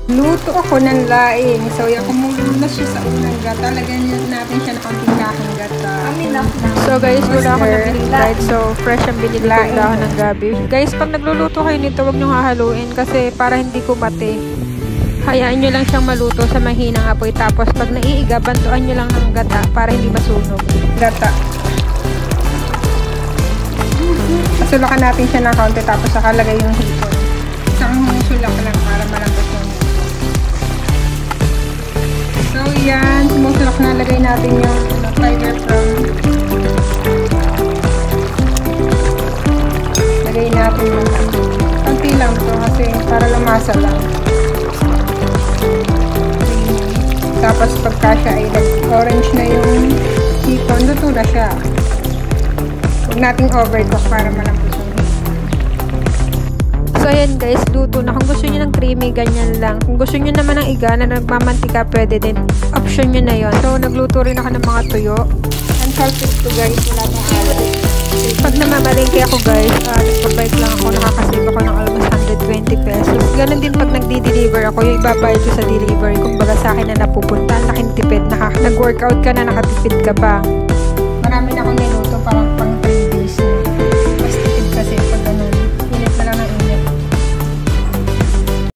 Luto ako ng laing. So, yung kumulo na siya sa unang gata. Lagyan natin siya ng konting lahing gata. So guys, wala ako nabiling guide. So, fresh ang binili ko dahon ng gabi. Guys, pag nagluluto kayo nito, huwag nyo hahaluin kasi para hindi kumate. Hayaan nyo lang siyang maluto sa mahinang apoy. Tapos, pag naiiga, bantuan nyo lang ng gata para hindi masunog. Gata. Pasulakan natin siya ng kaunti tapos sakalagay yung hipon. Isang sulak lang para malambot yung hipon. So, yan. Sumusulak na. Lagay natin yung tiger from. Lagay natin yung konti lang to kasi para lumasa lang. Tapos pagka siya ay orange na yung hipon, luto na siya. Huwag nating overcook para malambot yung hipon. So ayan guys, luto na. Kung gusto nyo ng creamy, ganyan lang. Kung gusto nyo naman ng iga na nagmamantika, pwede din. Option nyo na yon. So nagluto rin ako ng mga tuyo. Unsalted to guys, wala pang alay. Pag namamalingke ako guys, nagpabike lang ako, nakakasave ako ng almost 120 pesos. Ganon din pag nagdi-deliver ako, yung ibabayad ko sa delivery. Kung baga sa akin na napupunta, laking tipid. Nag-workout ka na, nakatipid ka pa.